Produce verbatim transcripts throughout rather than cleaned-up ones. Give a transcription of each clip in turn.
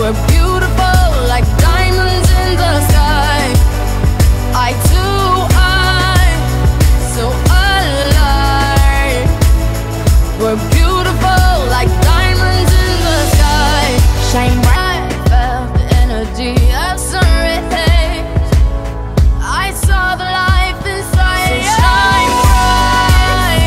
We're beautiful like diamonds in the sky. Eye to eye, so alive. We're beautiful like diamonds in the sky. Shine bright, felt the energy of sun rays. I saw the life inside. So shine bright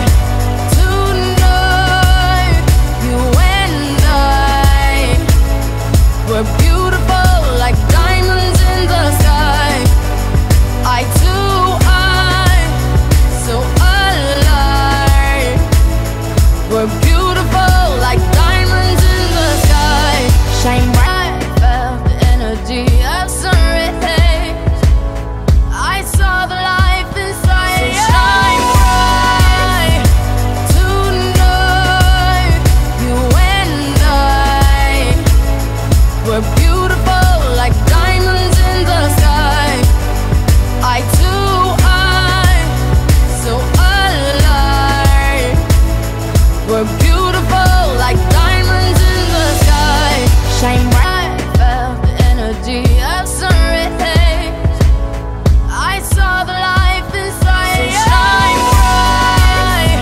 tonight, you and I. We're beautiful like diamonds in the sky. Eye to eye, so alive. We're beautiful like diamonds in the sky. Shine bright, felt the energy of sun rays. I saw the life inside. So shine bright tonight, you and I. We're beautiful like diamonds in the sky. Eye to eye, so alive. We're beautiful like diamonds in the sky. Shine bright, felt the energy of sun rays. I saw the life inside. So shine bright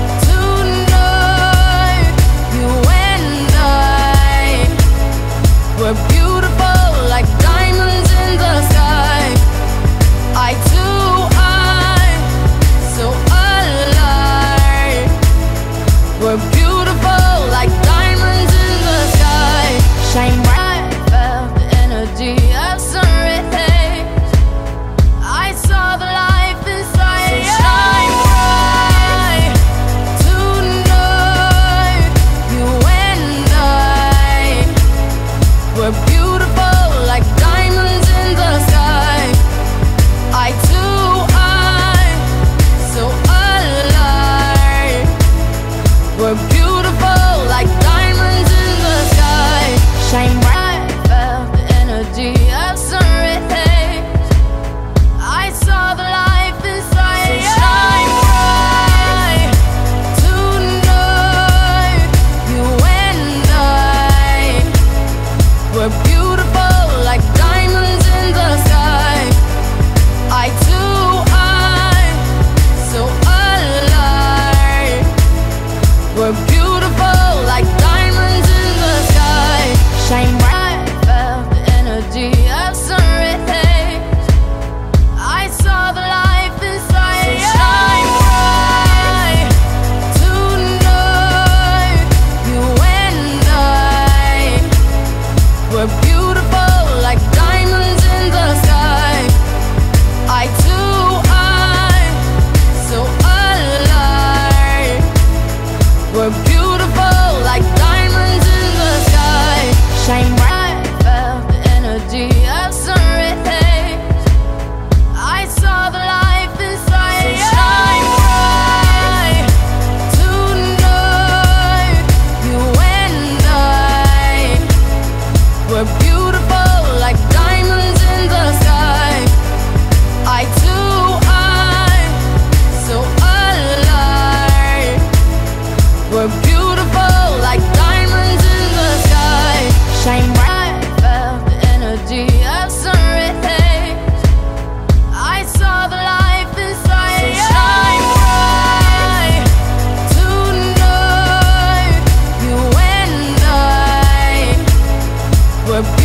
tonight, you and I. We're beautiful like diamonds in the sky. Eye to eye, so alive. We're beautiful like diamonds in the sky. Shine bright, felt the energy of sun rays. I saw the life inside. So shine bright tonight, you and I. We're beautiful like diamonds in the sky. Eye to eye, so alive. We're beautiful like diamonds in the sky. Shine bright, felt the energy of sun rays. I saw the life inside. So shine bright tonight, you and I. We're beautiful like diamonds in the sky. Eye to eye, so alive. We're beautiful like diamonds in the sky. Shine bright, felt the energy of sun rays. I saw the life inside. So shine bright tonight, you and I. We're beautiful like diamonds in the sky. Eye to eye, so alive. We're beautiful like diamonds in the sky. Shine bright, felt the energy of sun rays. I saw the life inside. So shine bright tonight, you and I. We're beautiful like diamonds in the sky. Eye to eye, so alive. We're beautiful like diamonds in the sky. Shine bright, felt the energy of sun rays. I saw the life inside. So shine bright tonight, you and I. We're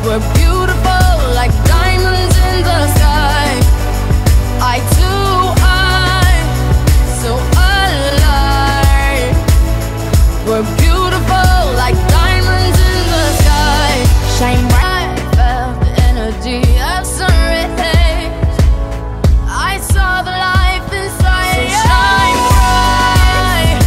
We're beautiful like diamonds in the sky. Eye to eye, so alive. We're beautiful like diamonds in the sky. Shine bright, felt the energy of sun rays. I saw the life inside. So shine bright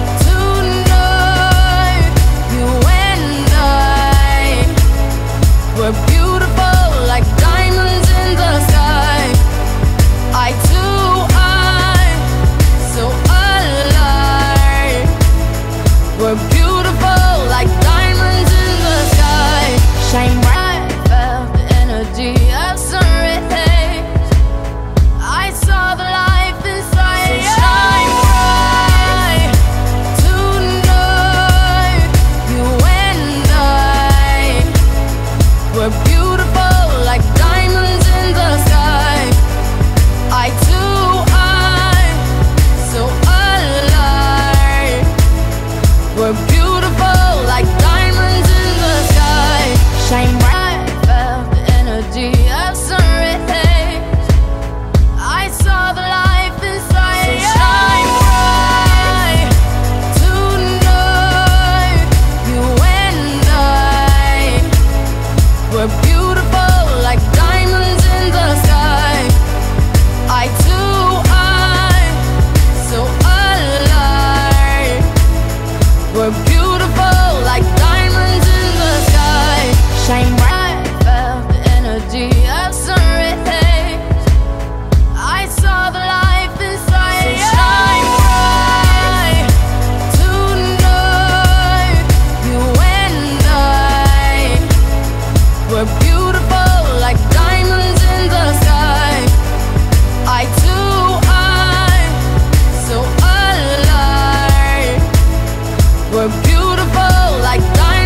tonight, you and I. We're beautiful like diamonds in the sky. Eye to eye, so alive. We're beautiful like diamonds in the sky. Shine bright, felt the energy of sun rays. I saw the life inside. So shine bright tonight, you and I. We're beautiful.